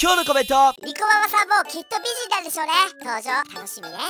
今日のコメント、 リコママさんもきっと美人なんでしょうね。登場楽しみです。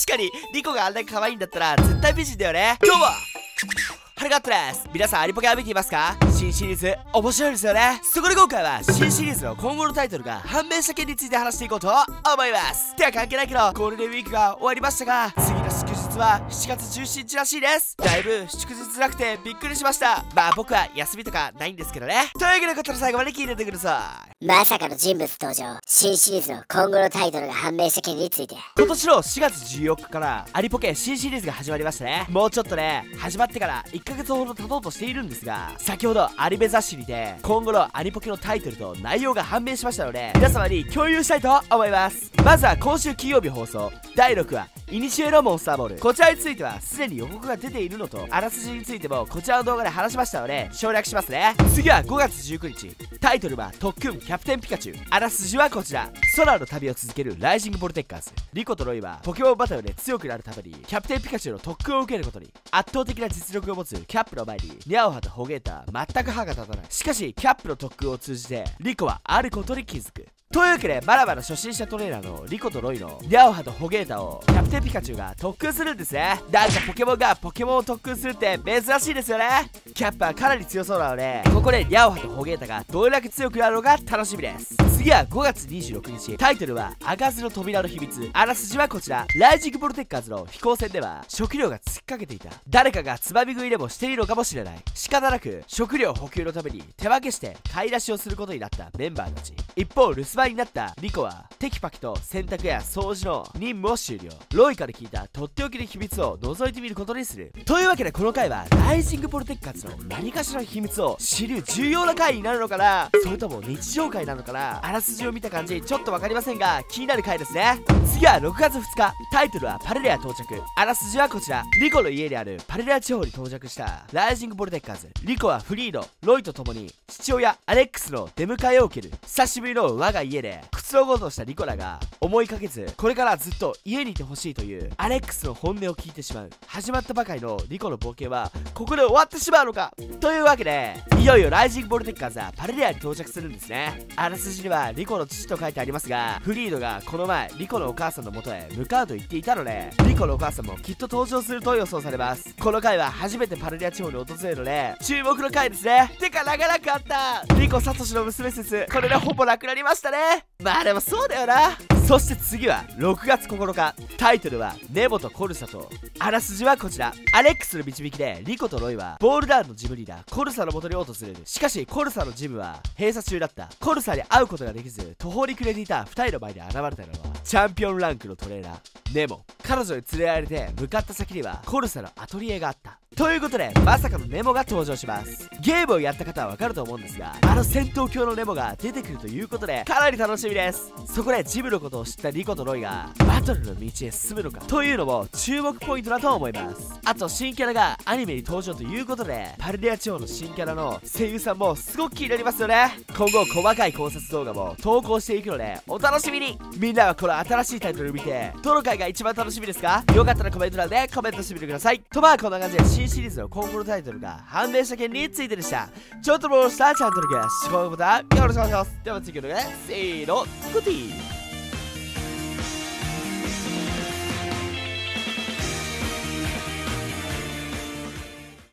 確かにリコがあんなに可愛いんだったら絶対美人だよね。どうもハルガットです。皆さんアリポケは見ていますか？新シリーズ面白いですよね。そこで今回は新シリーズの今後のタイトルが判明した件について話していこうと思います。ては関係ないけどゴールデンウィークが終わりましたが、次の祝日は7月17日らしいです。だいぶ祝日なくてびっくりしました。まあ僕は休みとかないんですけどね。というわけでことの最後まで聞いててください。 まさかの人物登場。新シリーズの今後のタイトルが判明した件について。 今年の4月14日からアリポケ新シリーズが始まりましたね。もうちょっとね、始まってから1ヶ月ほど経とうとしているんですが、先ほどアニメ雑誌にて今後のアニポケのタイトルと内容が判明しましたので、皆様に共有したいと思います。まずは今週金曜日放送第6話イニシエのモンスターボール。こちらについてはすでに予告が出ているのと、あらすじについてもこちらの動画で話しましたので省略しますね。次は5月19日、タイトルは特訓キャプテンピカチュウ。あらすじはこちら。空の旅を続けるライジングボルテッカーズ。リコとロイはポケモンバトルで強くなるためにキャプテンピカチュウの特訓を受けることに。圧倒的な実力を持つキャップの前にニャオハとホゲータは全く歯が立たない。しかしキャップの特訓を通じてリコはあることに気づく。というわけでまだまだ初心者トレーナーのリコとロイのニャオハとホゲータをキャプテンピカチュウが特訓するんですね。なんかポケモンがポケモンを特訓するって珍しいですよね。キャップはかなり強そうなので、ここでニャオハとホゲータがどれだけ強くなるのか楽しみです。次は5月26日、タイトルは開かずの扉の秘密。あらすじはこちら。ライジングボルテッカーズの飛行船では食料が尽きかけていた。誰かがつまみ食いでもしているのかもしれない。仕方なく食料補給のために手分けして買い出しをすることになったメンバーたち。一方留守番になったリコはテキパキと洗濯や掃除の任務を終了。ロイから聞いたとっておきの秘密を覗いてみることにする。というわけでこの回はライジングボルテッカーズの何かしらの秘密を知る重要な回になるのかな、それとも日常回なのかな。あらすじを見た感じちょっと分かりませんが気になる回ですね。次は6月2日、タイトルはパレレア到着。あらすじはこちら。リコの家であるパレレア地方に到着したライジングボルテッカーズ。リコはフリード、ロイと共に父親アレックスの出迎えを受ける。久しぶりの我が家でくつろごうとしたリコらが思いかけずこれからずっと家にいてほしいというアレックスの本音を聞いてしまう。始まったばかりのリコの冒険はここで終わってしまうのか。というわけでいよいよライジングボルテッカーズはパレレアに到着するんですね。あらすじにはリコの父と書いてありますが、フリードがこの前リコのお母さんの元へ向かうと言っていたので、リコのお母さんもきっと登場すると予想されます。この回は初めてパレレア地方に訪れるので注目の回ですね。てか長らくあったリコサトシの娘説、これでほぼなくなりましたね。まあでもそうだよな。そして次は6月9日、タイトルはネモとコルサと。あらすじはこちら。アレックスの導きでリコとロイはボールダウンのジムリーダーコルサの元に訪れる。しかしコルサのジムは閉鎖中だった。コルサに会うことができず途方に暮れていた2人の前に現れたのはチャンピオンランクのトレーナーネモ。彼女に連れられて向かった先にはコルサのアトリエがあった。ということでまさかのネモが登場します。ゲームをやった方はわかると思うんですが、あの戦闘狂のネモが出てくるということでかなり楽しみです。そこでジムのことを知ったリコとロイがバトルの道へ進むのかというのも注目ポイントだと思います。あと新キャラがアニメに登場ということでパレレア地方の新キャラの声優さんもすごく気になりますよね。今後細かい考察動画も投稿していくのでお楽しみに。みんなはこの新しいタイトルを見てどの回が一番楽しみですか？よかったらコメント欄でコメントしてみてください。とまあこんな感じで新シリーズの今後のタイトルが判明した件についてでした。ちょっともうしたらチャンネル登録や高評価ボタンよろしくお願いします。では次の動画でせーのグッディー。